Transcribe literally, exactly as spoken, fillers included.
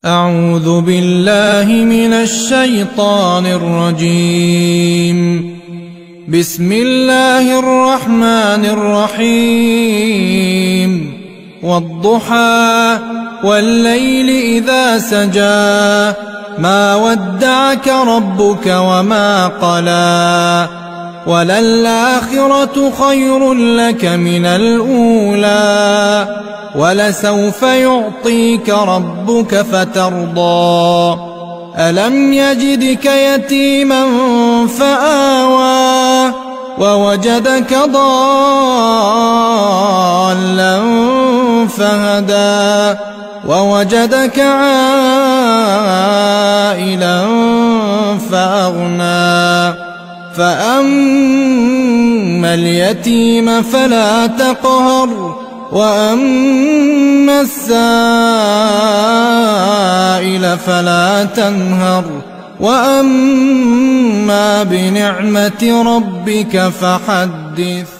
أعوذ بالله من الشيطان الرجيم. بسم الله الرحمن الرحيم. والضحى والليل إذا سجى ما ودعك ربك وما قلى وللآخرة خير لك من الأولى ولسوف يعطيك ربك فترضى ألم يجدك يتيما فآوى ووجدك ضالا فهدى ووجدك عائلا فأغنى فأما اليتيم فلا تقهر وأما السائل فلا تنهر وأما بنعمة ربك فحدث.